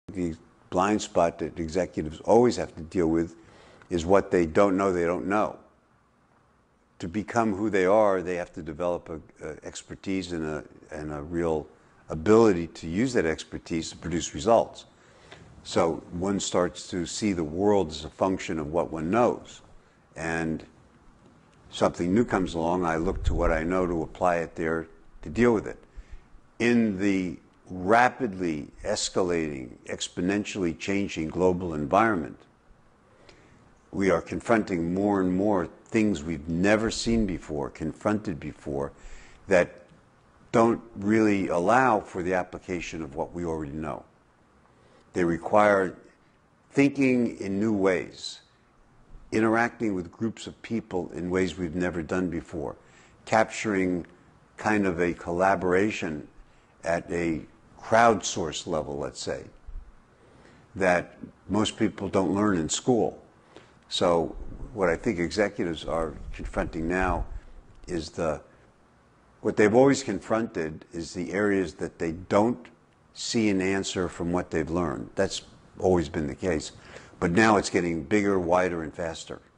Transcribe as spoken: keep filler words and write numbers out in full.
The blind spot that executives always have to deal with is what they don't know they don't know. To become who they are, they have to develop a, a expertise and a, and a real ability to use that expertise to produce results. So one starts to see the world as a function of what one knows. And something new comes along, I look to what I know to apply it there to deal with it. In the rapidly escalating, exponentially changing global environment, we are confronting more and more things we've never seen before, confronted before, that don't really allow for the application of what we already know. They require thinking in new ways, interacting with groups of people in ways we've never done before, capturing kind of a collaboration at a crowdsource level, let's say, that most people don't learn in school. So what I think executives are confronting now is the, what they've always confronted is the areas that they don't see an answer from what they've learned. That's always been the case. But now it's getting bigger, wider, and faster.